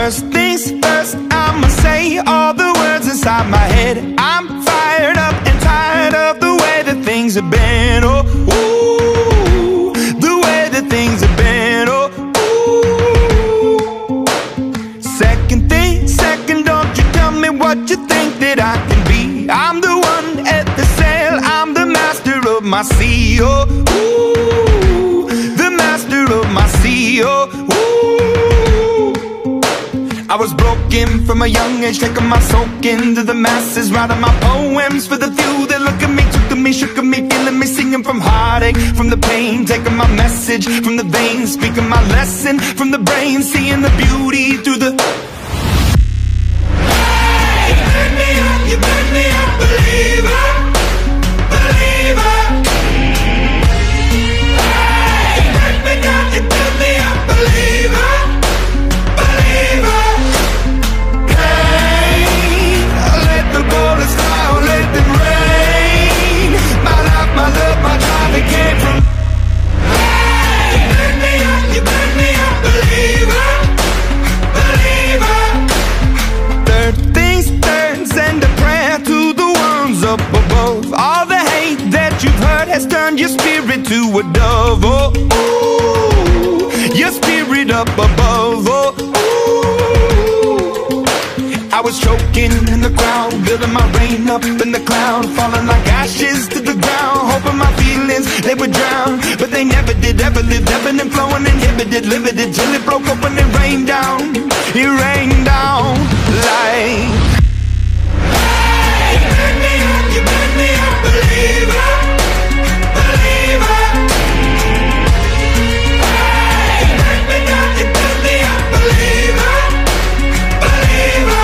First things first, I'ma say all the words inside my head. I'm fired up and tired of the way that things have been. Oh, ooh, the way that things have been. Oh, ooh. Second thing, second, don't you tell me what you think that I can be. I'm the one at the sail, I'm the master of my sea. Oh, ooh, the master of my sea. Oh, ooh. I was broken from a young age, taking my soak into the masses, writing my poems for the few that look at me, took to me, shook at me, feeling me, singing from heartache, from the pain, taking my message from the veins, speaking my lesson from the brain, seeing the beauty through the... Hey, you burn me up, you burn me up, believer, believer. Hey, you burn me down, you burn me up, believer, believer. My love, my drive, it came from. Hey, you burn me up, believer, believer. Third things third, send a prayer to the ones up above. All the hate that you've heard has turned your spirit to a dove. Oh, ooh, your spirit up above. Oh, ooh. I was choking in the crowd, building my rain up in the cloud, falling like ashes to the ground, hoping my feelings, they would drown. But they never did, ever lived, ebbing and flowing, inhibited, limited, till it broke up when it rained down. It rained down like... Hey, you burn me up, you burn me up, believer, believer. Hey, you burn me down, you burn me up, believer, believer.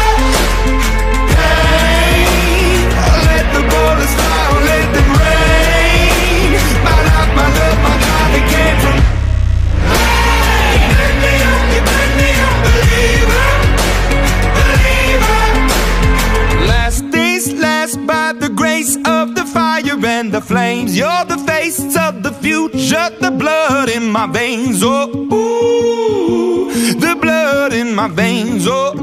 And the flames, you're the face of the future, the blood in my veins. Oh, ooh, the blood in my veins. Oh,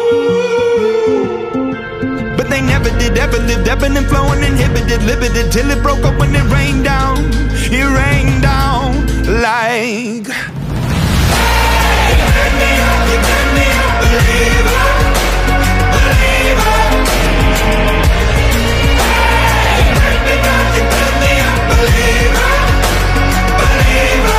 ooh. But they never did, ever lived, ebbing and flowing, inhibited, limited, till it broke up when it rained down. It rained down like... Hey, you burn me up, you burn me up, believer, believer. Believer, believer.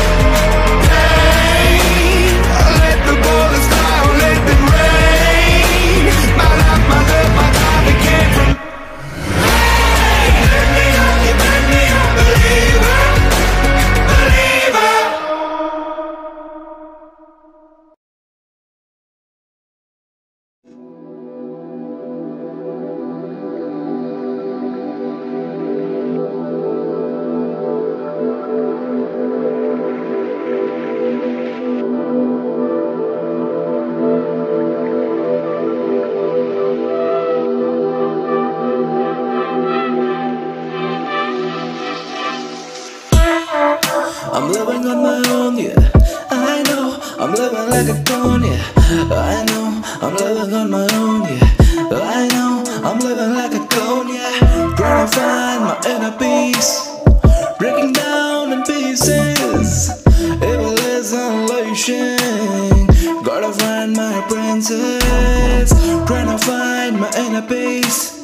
Hey, let the bullets fly, let them rain. My life, my love, my time, it came from. Hey, you burn me up, believer, believer. I'm living on my own, yeah. I know, I'm living like a clone, yeah. I know, I'm living on my own, yeah. I know, I'm living like a clone, yeah. Trying to find my inner peace, breaking down in pieces. Evil is unleashing. Gotta find my princess. Trying to find my inner peace.